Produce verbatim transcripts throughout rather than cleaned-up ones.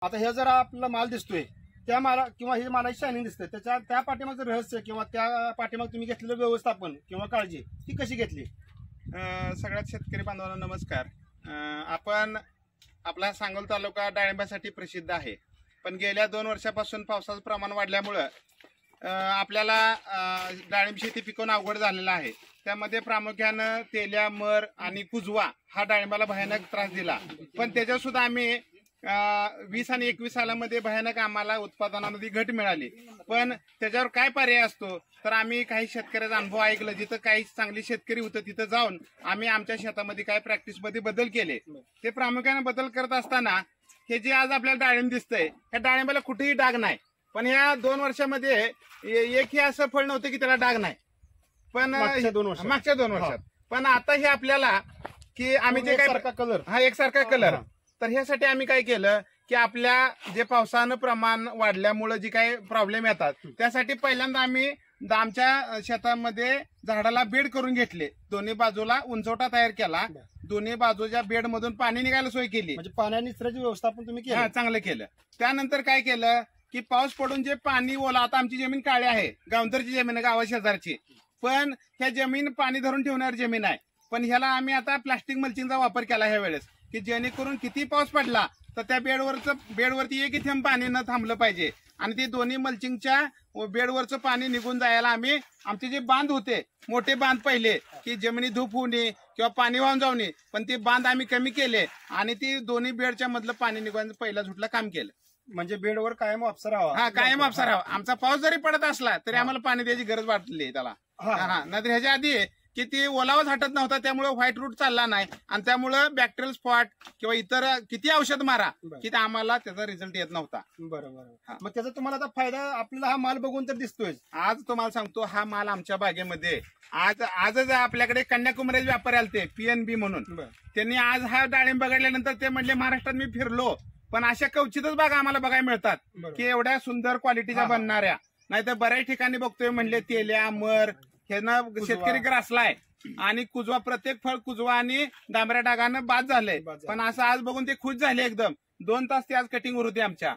आता हे जरा आपला माल दिसतोय त्या माला किंवा हे मालाची शायनिंग दिसते त्याच्या त्या पाठीमागचं रहस्य किंवा त्या पाठीमाग तुम्ही घेतलेलं व्यवस्थापन किंवा काळजी ती कशी घेतली? सगळ्यात शेतकरी बांधवांना नमस्कार. आपण आपला सांगोल तालुका डाळिंबासाठी प्रसिद्ध आहे, पण गेल्या दोन वर्षापासून पावसाचं प्रमाण वाढल्यामुळं आपल्याला डाळिंब शेती पिकवणं अवघड झालेलं आहे. त्यामध्ये प्रामुख्यानं तेल्या, मर आणि कुजवा हा डाळिंबाला भयानक त्रास दिला. पण त्याच्यात सुद्धा आम्ही वीस आणि एकवीस सालामध्ये भयानक आम्हाला उत्पादनामध्ये घट मिळाली. पण त्याच्यावर काय पर्याय असतो तर आम्ही काही शेतकऱ्याचा अनुभव ऐकलं, जिथं काही चांगली शेतकरी होतं तिथं जाऊन आम्ही आमच्या शेतामध्ये काय प्रॅक्टिसमध्ये बदल केले. ते प्रामुख्याने बदल करत असताना हे जे आज आपल्याला डाळिंब दिसतंय ह्या डाळिंबाला कुठेही डाग नाही. पण ह्या दोन वर्षामध्ये एकही असं फळ नव्हतं की त्याला डाग नाही. पण मागच्या दोन वर्षात मागच्या दोन वर्षात पण आता हे आपल्याला की आम्ही जे काय कलर हा एकसारखा कलर तर ह्यासाठी आम्ही काय केलं की आपल्या जे पावसानं प्रमाण वाढल्यामुळे जे काही प्रॉब्लेम येतात त्यासाठी पहिल्यांदा आम्ही आमच्या शेतामध्ये झाडाला बेड करून घेतले. दोन्ही बाजूला उंचवटा तयार केला. दोन्ही बाजूच्या बेड मधून पाणी निघायला सोय केली. म्हणजे पाण्या निचऱ्याची व्यवस्थापन तुम्ही केलं? चांगलं केलं. त्यानंतर काय केलं की पाऊस पडून जे पाणी ओला, आता आमची जमीन काळी आहे, गावंदरची जमीन आहे, गावा शेजारची, पण ह्या जमीन पाणी धरून ठेवणारी जमीन आहे. पण ह्याला आम्ही आता प्लास्टिक मल्चिंगचा वापर केला ह्या वेळेस की जेणेकरून किती पाऊस पडला तर त्या बेडवरचं बेडवरती एक थेंब पाणी न थांबलं पाहिजे. आणि ते दोन्ही मल्चिंगच्या बेडवरचं पाणी निघून जायला आम्ही आमचे जे बांध होते मोठे बांध पहिले की जमिनी धूप होऊ नये किंवा पाणी वाहून जाऊ नये, पण ते बांध आम्ही कमी केले आणि ती दोन्ही बेडच्या मधलं पाणी निघून पहिला झुटला काम केलं. म्हणजे बेडवर कायम वापसा राहावा. हा, कायम वापसा राहावा. आमचा पाऊस जरी पडत असला तरी आम्हाला पाणी द्यायची गरज वाटली त्याला. हा, नाहीतर ह्याच्या आधी की ती ओलावाच हटत नव्हता, त्यामुळे व्हाईट रूट चालला नाही आणि त्यामुळे बॅक्टेरियल स्पॉट किंवा इतर किती औषध मारा की आम्हाला त्याचा रिझल्ट येत नव्हता. बरोबर. मग त्याचा तुम्हाला आता फायदा आपल्याला हा माल बघून तर दिसतोय. आज तुम्हाला सांगतो हा माल आमच्या बागेमध्ये आज आजच आपल्याकडे कन्याकुमारी व्यापारी आलते पीएनबी म्हणून. त्यांनी आज हा डाळिंब बघितल्यानंतर ते म्हणले महाराष्ट्रात मी फिरलो पण अशा क्वचितच बागा आम्हाला बघायला मिळतात की एवढ्या सुंदर क्वालिटीच्या बनणाऱ्या. नाहीतर बऱ्याच ठिकाणी बघतोय म्हणले तेल्या, मर ह्यानं शेतकरी ग्रासलाय आणि कुजवा, प्रत्येक फळ कुजवा आणि डांबऱ्या डागानं बाद झालंय. पण असं आज बघून ते खुश झाले एकदम. दोन तास ते आज कटिंग होती आमच्या.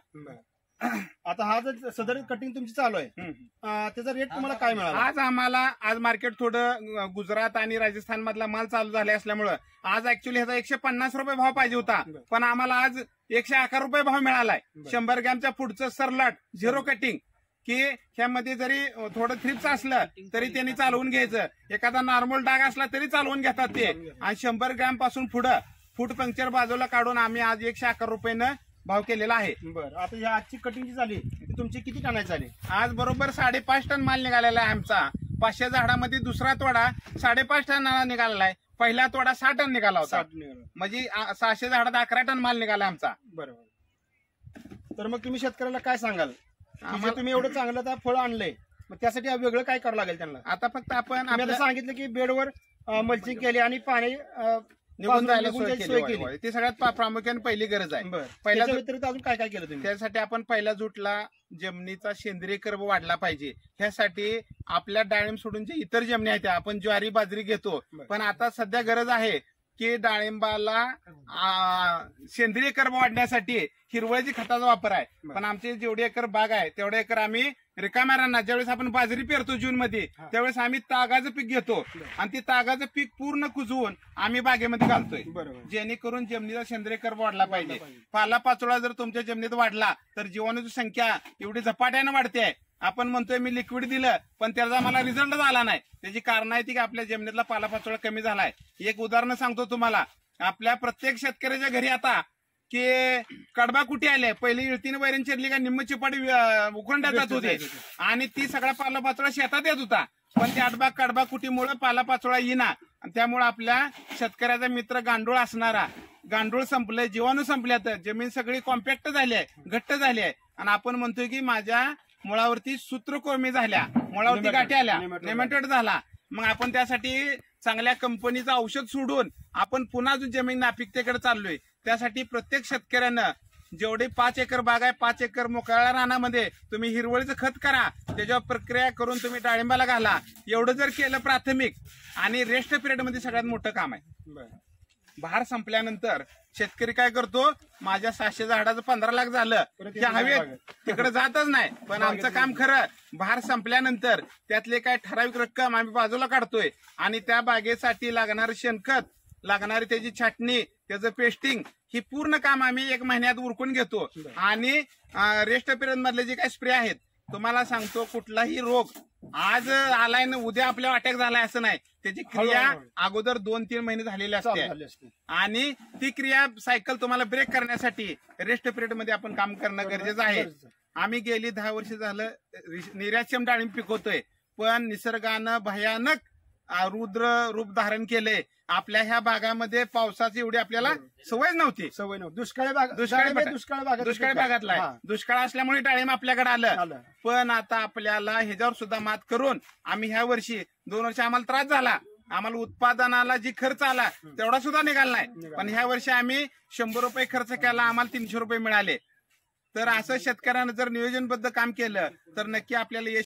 आता हा जर सदर कटिंग तुमची चालू आहे त्याचा रेट तुम्हाला काय मिळाला? आज आम्हाला आज मार्केट थोडं गुजरात आणि राजस्थान मधला माल चालू झाला असल्यामुळं आज ऍक्च्युली ह्याचा एकशे पन्नास रुपये भाव पाहिजे होता, पण आम्हाला आज एकशे अकरा रुपये भाव मिळालाय. शंभर ग्रॅमच्या पुढचं सरलाट झिरो कटिंग की ह्यामध्ये जरी थोडं थ्रिप्स असलं तरी त्यांनी चालवून घ्यायचं. एखादा नॉर्मल डाग असला तरी चालवून घेतात ते. आणि शंभर ग्रॅम पासून पुढं फूट पंक्चर बाजूला काढून आम्ही आज एकशे अकरा रुपयानं भाव केलेला आहे. बरं, आता ह्या आजची कटिंग जी झाली ती तुमची किती टनाची झाली? आज बरोबर साडेपाच टन माल निघालेला आहे आमचा. पाचशे झाडामध्ये दुसरा तोडा साडेपाच टनाला निघालेला आहे. पहिला तोडा सहा टन निघाला होता. म्हणजे सहाशे झाडात अकरा टन माल निघाला आमचा. बरोबर. तर मग तुम्ही शेतकऱ्याला काय सांगाल? तुम्ही एवढं चांगलं तर फळ आणलंय, मग त्यासाठी वेगळं काय करावं लागेल त्यांना? आता फक्त आपण आपल्याला सांगितलं की बेडवर मल्चिंग केली आणि पाणी निघून जायला सोय केली. ती सगळ्यात प्रामुख्याने पहिली गरज आहे. पहिल्या व्यतिरिक्त अजून काय काय केलं तुम्ही? त्यासाठी आपण पहिल्या जुटला जमिनीचा सेंद्रिय कर्ब वाढला पाहिजे. ह्यासाठी आपल्या डाळिंब सोडून जे इतर जमिनी आहेत आपण ज्वारी बाजरी घेतो, पण आता सध्या गरज आहे की डाळिंबाला सेंद्रिय कर्ब वाढण्यासाठी हिरवळीची खताचा वापर आहे. पण आमचे जेवढे एकर बाग आहे तेवढे एकर आम्ही रिकाम्या रानात ज्यावेळेस आपण बाजरी पेरतो जून मध्ये त्यावेळेस आम्ही तागाचं पीक घेतो आणि ती तागाचं पीक पूर्ण कुजवून आम्ही बागेमध्ये घालतोय, जेणेकरून जमिनीचा सेंद्रिय कर्ब वाढला पाहिजे. पाला पाचोळा जर तुमच्या जमिनीत वाढला तर जीवाणूची संख्या एवढी झपाट्यानं वाढते. आपण म्हणतोय मी लिक्विड दिलं पण त्याचा मला रिझल्टच आला नाही. त्याची कारण आहे ती की आपल्या जमिनीतला पालापाचोळा कमी झालाय. एक उदाहरण सांगतो तुम्हाला. आपल्या प्रत्येक शेतकऱ्याच्या घरी आता की कडबा कुठे आले, पहिले इळतीने वैरण चिरली का निम्म चिपाडी उखंडात जात होते आणि ती सगळा पालापाचोळा शेतात येत होता. पण त्या अडबा कडबा कुटीमुळे पालापाचोळा येईना. त्यामुळे आपल्या शेतकऱ्याचा मित्र गांडूळ असणारा गांडूळ संपलंय, जीवाणू संपल्यात, जमीन सगळी कॉम्पॅक्ट झाली आहे, घट्ट झाली आहे. आणि आपण म्हणतोय की माझ्या मुळावरती सूत्रकोमी झाल्या, मुळावरती गाठी आल्या, नेमॅटोड झाला. मग आपण त्यासाठी चांगल्या कंपनीचं औषध सोडून आपण पुन्हा जमीन नापिकतेकडे चाललोय. त्यासाठी प्रत्येक शेतकऱ्यानं जेवढी पाच एकर बाग आहे पाच एकर मोकळ्या रानामध्ये तुम्ही हिरवळीचं खत करा, त्याच्यावर प्रक्रिया करून तुम्ही डाळिंबाला घाला. एवढं जर केलं प्राथमिक आणि रेस्ट पिरियड मध्ये सगळ्यात मोठं काम आहे. बहार संपल्यानंतर शेतकरी काय करतो, माझ्या सहाशे झाडाचं पंधरा लाख झालं की हवेत तिकडे जातच नाही. पण आमचं काम खरं, बहार संपल्यानंतर त्यातले काय ठराविक रक्कम आम्ही बाजूला काढतोय आणि त्या बागेसाठी लागणारं शेणखत, लागणारी त्याची छाटणी, त्याचं पेस्टिंग, ही पूर्ण काम आम्ही एक महिन्यात उरकून घेतो. आणि रेस्ट पिरियड मधले जे काही स्प्रे आहेत, तुम्हाला सांगतो कुठलाही रोग आज आलाय ना उद्या आपल्याला अटॅक झालाय असं नाही. त्याची क्रिया अगोदर दोन तीन महिने झालेली असते आणि ती क्रिया सायकल तुम्हाला ब्रेक करण्यासाठी रेस्ट पिरियड मध्ये आपण काम करणं गरजेचं आहे. आम्ही गेली दहा वर्ष झालं निर्यातक्षम डाळिंब पिकवतोय, पण निसर्गानं भयानक रुद्र रूप धारण केले. आपल्या ह्या भागामध्ये पावसाची एवढी आपल्याला सवय नव्हती. सवय नव्हती. दुष्काळी भाग दुष्काळी दुष्काळ भाग दुष्काळी भागातला आहे. दुष्काळ असल्यामुळे डाळिंब आपल्याकडे आलं. पण आता आपल्याला ह्याच्यावर सुद्धा मात करून आम्ही ह्या वर्षी दोन वर्ष आम्हाला त्रास झाला, आम्हाला उत्पादनाला जी खर्च आला तेवढा सुद्धा निघाला नाही. पण ह्या वर्षी आम्ही शंभर रुपये खर्च केला, आम्हाला तीनशे रुपये मिळाले. तर असं शेतकऱ्यानं जर नियोजनबद्ध काम केलं तर नक्की आपल्याला यश